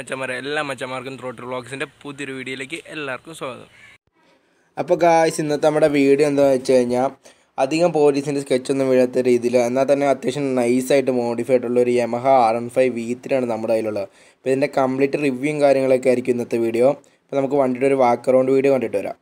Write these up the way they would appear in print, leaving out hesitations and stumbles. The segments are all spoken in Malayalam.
മച്ചന്മാരെ എല്ലാ മച്ചന്മാർക്കും ത്രോട്ടിൽ വ്ളോഗ്സിൻ്റെ പുതിയൊരു വീഡിയോയിലേക്ക് എല്ലാവർക്കും സ്വാഗതം. അപ്പോൾ ഗായ്സ് ഇന്നത്തെ നമ്മുടെ വീഡിയോ എന്താണെന്ന് വെച്ച് കഴിഞ്ഞാൽ അധികം പോലീസിൻ്റെ സ്കെച്ചൊന്നും വീഴാത്ത രീതിയിൽ എന്നാൽ തന്നെ അത്യാവശ്യം നൈസായിട്ട് മോഡിഫൈ ആയിട്ടുള്ള ഒരു യമഹ R15 V3 ആണ് നമ്മുടെ കയ്യിലുള്ളത്. അപ്പോൾ ഇതിൻ്റെ കംപ്ലീറ്റ് റിവ്യൂവും കാര്യങ്ങളൊക്കെ ആയിരിക്കും ഇന്നത്തെ വീഡിയോ. അപ്പോൾ നമുക്ക് വണ്ടിയുടെ ഒരു വാക്ക് അറൗണ്ട് വീഡിയോ കണ്ടിട്ട് വരാം.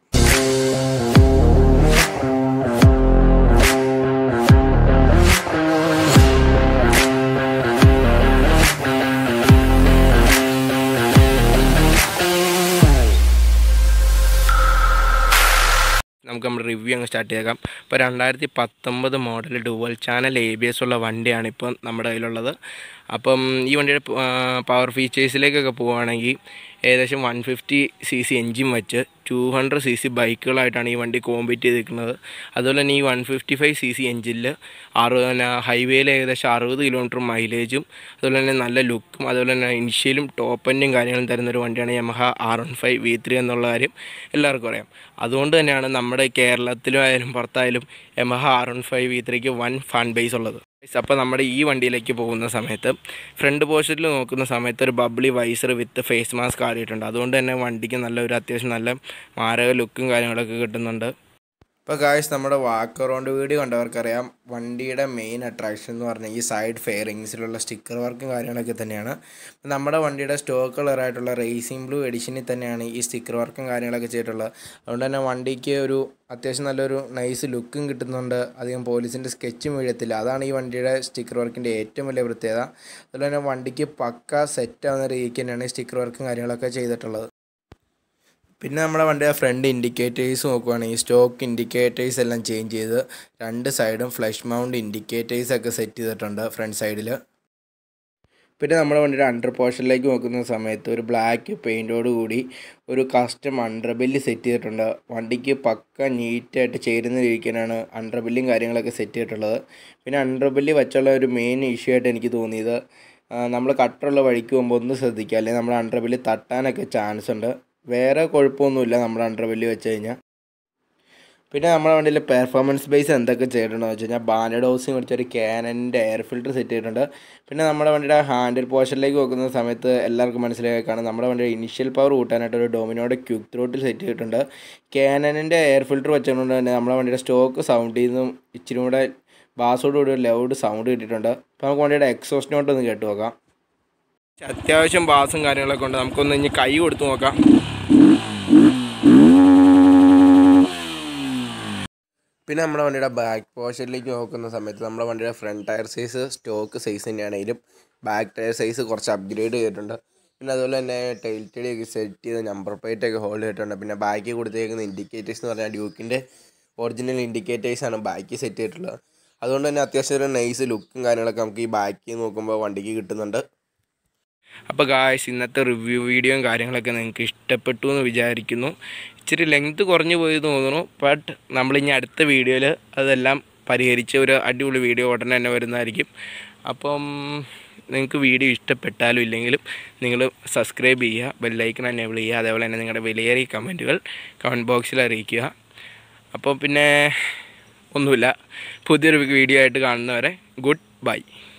നമുക്ക് നമ്മുടെ റിവ്യൂ അങ്ങ് സ്റ്റാർട്ട് ചെയ്യാം. ഇപ്പോൾ 2019 മോഡൽ ഡുവൽ ചാനൽ ABS ഉള്ള വണ്ടിയാണ് ഇപ്പോൾ നമ്മുടെ കയ്യിലുള്ളത്. അപ്പം ഈ വണ്ടിയുടെ പവർ ഫീച്ചേഴ്സിലേക്കൊക്കെ പോവുകയാണെങ്കിൽ ഏകദേശം 150cc എൻജിൻ വെച്ച് 200cc ബൈക്കുകളായിട്ടാണ് ഈ വണ്ടി കോമ്പീറ്റ് ചെയ്തിരിക്കുന്നത്. അതുപോലെ തന്നെ ഈ 155cc എൻജിനിൽ ഹൈവേയിൽ ഏകദേശം 60 കിലോമീറ്റർ മൈലേജും അതുപോലെ തന്നെ നല്ല ലുക്കും അതുപോലെ തന്നെ ഇനിഷ്യലും ടോപ്പ് എൻഡും കാര്യങ്ങളും തരുന്നൊരു വണ്ടിയാണ് യമഹ R15 V3 എന്നുള്ള കാര്യം എല്ലാവർക്കും അറിയാം. അതുകൊണ്ട് തന്നെയാണ് നമ്മുടെ കേരളത്തിലും ആയാലും പുറത്തായാലും യമഹ R15 V3ക്ക് വൻ ഫാൻ ബേസ് ഉള്ളത്. അപ്പോൾ നമ്മുടെ ഈ വണ്ടിയിലേക്ക് പോകുന്ന സമയത്ത് ഫ്രണ്ട് പോർഷനിൽ നോക്കുന്ന സമയത്ത് ഒരു bubble visor with face mask ആടിയിട്ടുണ്ട്. അതുകൊണ്ട് തന്നെ വണ്ടിക്ക് അത്യാവശ്യം നല്ല മാരക ലുക്കും കാര്യങ്ങളൊക്കെ കിട്ടുന്നുണ്ട്. ഇപ്പോൾ ഗായ്സ് നമ്മുടെ വാക്ക് അറൗണ്ട് വീഡിയോ കണ്ടവർക്കറിയാം വണ്ടിയുടെ മെയിൻ അട്രാക്ഷൻ എന്ന് പറഞ്ഞാൽ ഈ സൈഡ് ഫെയറിങ്സിലുള്ള സ്റ്റിക്കർ വർക്കും കാര്യങ്ങളൊക്കെ തന്നെയാണ്. നമ്മുടെ വണ്ടിയുടെ സ്റ്റോക്ക് കളറായിട്ടുള്ള റേസിംഗ് ബ്ലൂ എഡിഷനിൽ തന്നെയാണ് ഈ സ്റ്റിക്കർ വർക്കും കാര്യങ്ങളൊക്കെ ചെയ്തിട്ടുള്ളത്. അതുകൊണ്ട് തന്നെ വണ്ടിക്ക് ഒരു അത്യാവശ്യം നല്ലൊരു നൈസ് ലുക്കും കിട്ടുന്നുണ്ട്. അധികം പോലീസിൻ്റെ സ്കെച്ചും വീഴത്തില്ല. അതാണ് ഈ വണ്ടിയുടെ സ്റ്റിക്കർ വർക്കിൻ്റെ ഏറ്റവും വലിയ പ്രത്യേകത. അതുപോലെ തന്നെ വണ്ടിക്ക് പക്ക സെറ്റ് ആവുന്ന രീതിക്ക് തന്നെയാണ് ഈ സ്റ്റിക്കർ വർക്കും കാര്യങ്ങളൊക്കെ ചെയ്തിട്ടുള്ളത്. പിന്നെ നമ്മുടെ വണ്ടിയുടെ ഫ്രണ്ട് ഇൻഡിക്കേറ്റേഴ്സ് നോക്കുകയാണെങ്കിൽ സ്റ്റോക്ക് ഇൻഡിക്കേറ്റേഴ്സ് എല്ലാം ചേഞ്ച് ചെയ്ത് രണ്ട് സൈഡും ഫ്ലഷ് മൗണ്ട് ഇൻഡിക്കേറ്റേഴ്സൊക്കെ സെറ്റ് ചെയ്തിട്ടുണ്ട് ഫ്രണ്ട് സൈഡിൽ. പിന്നെ നമ്മുടെ വണ്ടിയുടെ അണ്ടർ പോർഷനിലേക്ക് നോക്കുന്ന സമയത്ത് ഒരു ബ്ലാക്ക് പെയിൻറ്റോട് കൂടി ഒരു കസ്റ്റം അണ്ടർബെല്ല് സെറ്റ് ചെയ്തിട്ടുണ്ട്. വണ്ടിക്ക് പക്ക നീറ്റായിട്ട് ചേരുന്ന രീതിക്കാനാണ് അണ്ടർബെല്ലും കാര്യങ്ങളൊക്കെ സെറ്റ് ചെയ്തിട്ടുള്ളത്. പിന്നെ അണ്ടർബെല്ല് വെച്ചുള്ള ഒരു മെയിൻ ഇഷ്യൂ ആയിട്ട് എനിക്ക് തോന്നിയത് നമ്മൾ കട്ടറുള്ള വഴിക്ക് പോകുമ്പോൾ ഒന്ന് ശ്രദ്ധിക്കുക, അല്ലെങ്കിൽ നമ്മുടെ അണ്ടർബെല്ല് തട്ടാനൊക്കെ ചാൻസ് ഉണ്ട്. വേറെ കുഴപ്പമൊന്നുമില്ല നമ്മുടെ അണ്ടർബെല്ല് വെച്ച് കഴിഞ്ഞാൽ. പിന്നെ നമ്മുടെ വണ്ടിയിൽ പെർഫോമൻസ് ബേസ് എന്തൊക്കെ ചെയ്തിട്ടുണ്ടെന്ന് വെച്ച് കഴിഞ്ഞാൽ ബാൻഡഡ് ഹൗസിങ് വെച്ചൊരു ക്യാനൻ്റെ എയർ ഫിൽറ്റർ സെറ്റ് ചെയ്തിട്ടുണ്ട്. പിന്നെ നമ്മുടെ വണ്ടിയുടെ ഹാൻഡിൽ പോർഷനിലേക്ക് നോക്കുന്ന സമയത്ത് എല്ലാവർക്കും മനസ്സിലായി കാണും നമ്മുടെ വണ്ടിയുടെ ഇനിഷ്യൽ പവർ കൂട്ടാനായിട്ട് ഒരു ഡൊമിനോയുടെ ക്വിക്ക് ത്രോട്ടിൽ സെറ്റ് ചെയ്തിട്ടുണ്ട്. ക്യാനൻ്റെ എയർ ഫിൽറ്റർ വെച്ചുകൊണ്ട് തന്നെ നമ്മുടെ വണ്ടിയുടെ സ്റ്റോക്ക് സൗണ്ടിൽ നിന്നും ഇച്ചിരി കൂടെ ബാസോടുകൂടി ഒരു ലൗഡ് സൗണ്ട് കിട്ടിയിട്ടുണ്ട്. അപ്പോൾ നമുക്ക് വണ്ടിയുടെ എക്സോസ്റ്റ് നോട്ട് ഒന്ന് കേട്ട് നോക്കാം. അത്യാവശ്യം ബാസും കാര്യങ്ങളൊക്കെ ഉണ്ട്. നമുക്കൊന്ന് ഇനി കൈ കൊടുത്ത് നോക്കാം. പിന്നെ നമ്മുടെ വണ്ടിയുടെ ബാക്ക് പോർഷനിലേക്ക് നോക്കുന്ന സമയത്ത് നമ്മുടെ വണ്ടിയുടെ front tyre size stock size തന്നെയാണെങ്കിലും ബാക്ക് ടയർ സൈസ് കുറച്ച് അപ്ഗ്രേഡ് ചെയ്തിട്ടുണ്ട്. പിന്നെ അതുപോലെ തന്നെ ടൈൽ ടെടിയൊക്കെ സെറ്റ് ചെയ്ത് നമ്പർ പ്ലേറ്റൊക്കെ ഹോൾഡ് ചെയ്തിട്ടുണ്ട്. പിന്നെ ബാക്കിൽ കൊടുത്തേക്കുന്ന ഇൻഡിക്കേറ്റേഴ്സ് എന്ന് പറഞ്ഞാൽ ഡ്യൂക്കിൻ്റെ ഒറിജിനൽ ഇൻഡിക്കേറ്റേഴ്സാണ് ബാക്കിൽ സെറ്റ് ചെയ്തിട്ടുള്ളത്. അതുകൊണ്ട് തന്നെ അത്യാവശ്യം ഒരു നൈസ് ലുക്കും കാര്യങ്ങളൊക്കെ നമുക്ക് ഈ ബാക്കിൽ നോക്കുമ്പോൾ വണ്ടിക്ക് കിട്ടുന്നുണ്ട്. അപ്പോൾ ഗായ്സ് ഇന്നത്തെ റിവ്യൂ വീഡിയോയും കാര്യങ്ങളൊക്കെ നിങ്ങൾക്ക് ഇഷ്ടപ്പെട്ടു എന്ന് വിചാരിക്കുന്നു. ഇച്ചിരി ലെങ്ത് കുറഞ്ഞു പോയി തോന്നുന്നു. ബട്ട് നമ്മളിനി അടുത്ത വീഡിയോയിൽ അതെല്ലാം പരിഹരിച്ച് ഒരു അടിപൊളി വീഡിയോ ഉടനെ തന്നെ വരുന്നതായിരിക്കും. അപ്പം നിങ്ങൾക്ക് വീഡിയോ ഇഷ്ടപ്പെട്ടാലും ഇല്ലെങ്കിലും നിങ്ങൾ സബ്സ്ക്രൈബ് ചെയ്യുക, ബെല്ലൈക്കൺ എനേബിൾ ചെയ്യുക, അതേപോലെ തന്നെ നിങ്ങളുടെ വിലയേറിയ കമൻറ്റുകൾ കമൻറ്റ് ബോക്സിൽ അറിയിക്കുക. അപ്പോൾ പിന്നെ ഒന്നുമില്ല, പുതിയൊരു വീഡിയോ ആയിട്ട് കാണുന്നവരെ ഗുഡ് ബൈ.